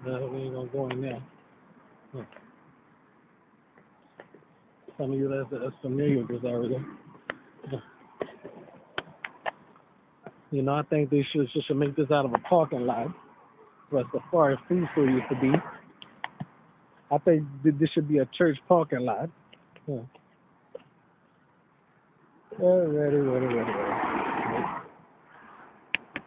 We ain't gonna go in there. Huh. Some of you that's familiar with this area. Huh. You know, I think they should make this out of a parking lot, where Safari Food Store used to be. I think this should be a church parking lot. Huh. Ready.